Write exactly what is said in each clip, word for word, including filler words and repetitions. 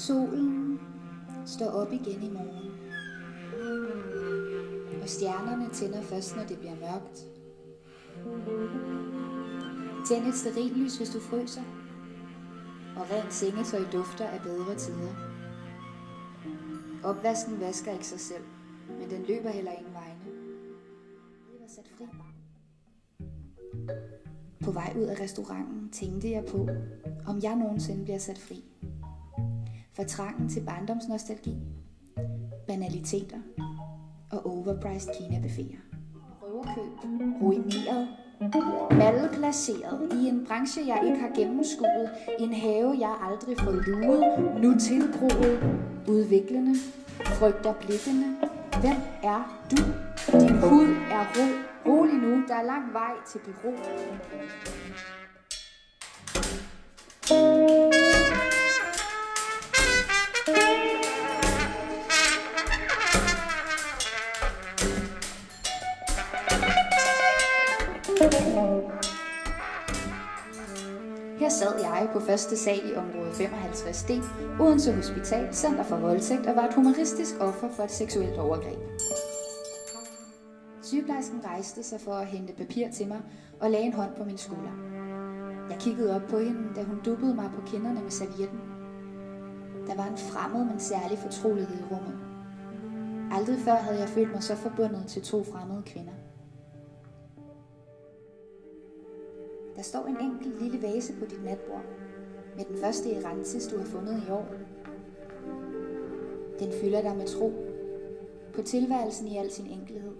Solen står op igen i morgen, og stjernerne tænder først, når det bliver mørkt. Tænd et stearinlys, hvis du fryser, og rent sengetøj dufter af bedre tider. Opvasken vasker ikke sig selv, men den løber heller ingen vegne. Jeg var sat fri. På vej ud af restauranten tænkte jeg på, om jeg nogensinde bliver sat fri. For trangen til barndomsnostalgi, banaliteter og overpriced Kina-buffeter. Røverkøb, ruineret, malplaceret i en branche, jeg ikke har gennemskuet, en have, jeg aldrig får luet, nu tilgroet, udviklende, frygter blikkende. Hvem er du? Din hud er ro. Rolig nu, der er lang vej til bureau. Her sad jeg på første sal i område femoghalvtreds D, Odense Hospital, Center for Voldtægt, og var et humoristisk offer for et seksuelt overgreb. Sygeplejersken rejste sig for at hente papir til mig og lagde en hånd på min skulder. Jeg kiggede op på hende, da hun duppede mig på kinderne med servietten. Der var en fremmed, men særlig fortrolighed i rummet. Aldrig før havde jeg følt mig så forbundet til to fremmede kvinder. Der står en enkelt lille vase på dit natbord, med den første erantis, du har fundet i år. Den fylder dig med tro på tilværelsen i al sin enkelhed.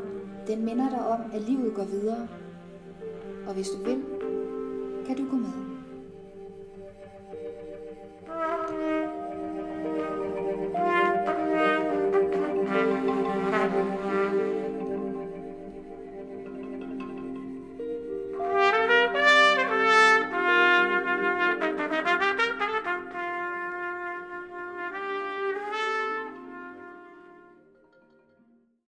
Den minder dig om, at livet går videre, og hvis du vil, kan du gå med.